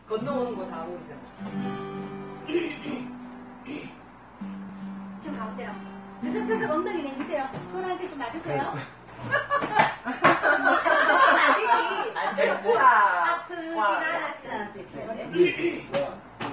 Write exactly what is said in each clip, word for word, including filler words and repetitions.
건너오는 거 다 보이세요? 지금 가운데로. 저석저석 엉덩이 내미세요. 손한테 좀 맞으세요. 맞으시. 안 되겠구나. 아프진 않았어.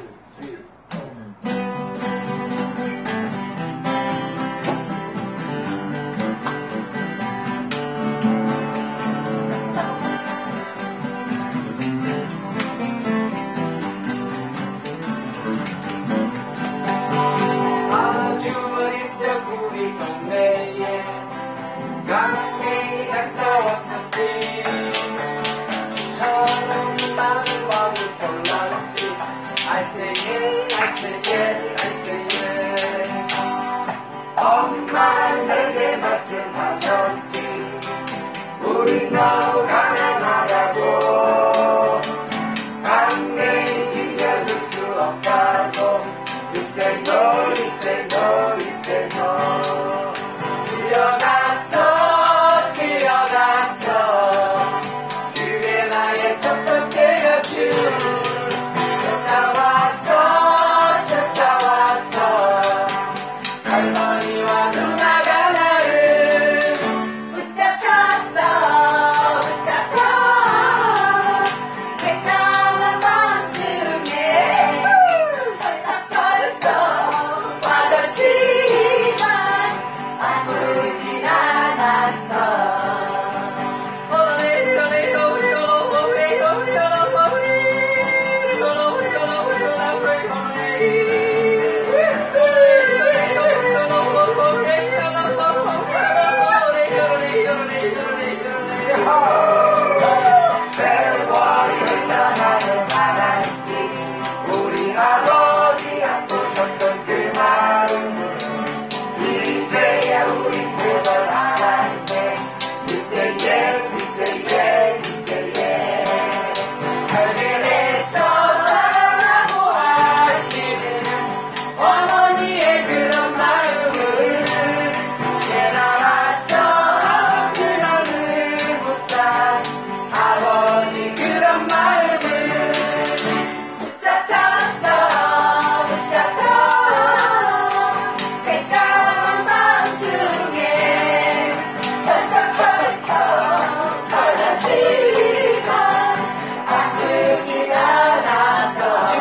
강냉이 장사 왔었지. 처음 나는 마음을 골랐지. I say yes, I say yes, I say yes. 엄마 내게 말씀하셨지. 우리 너무 가난하다고. 강냉이 죽여줄 수 없다고. You say no, you say no, you say no. 뛰어갔어. 그게 나의 첫 번째 연주. 쫓아왔어 쫓아왔어 할머니와 누나가 나를 붙잡혔어 붙잡혀 새까만 밤중에 벌써 벌써 와닿지만 아프진 않았어. 세월이 흘러가는 바람씨 우리 아버지 아프셨던 그 마음을 이제야 우린 그걸 알았네. You say yes, you say yes, you say yes. 하늘에서 사랑하고 아끼는 어머니의 그런 마음을 깨달았어. 아버지 너를 묻다 아버지 그런 마음을 붙잡혔어 붙잡혀 새까만 밤중에 벌써 벌써 받아지만 아프진 않아서.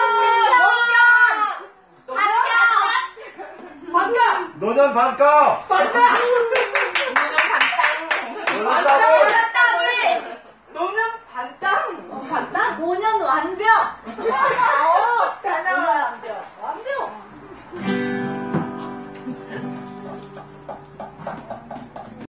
노년 반가!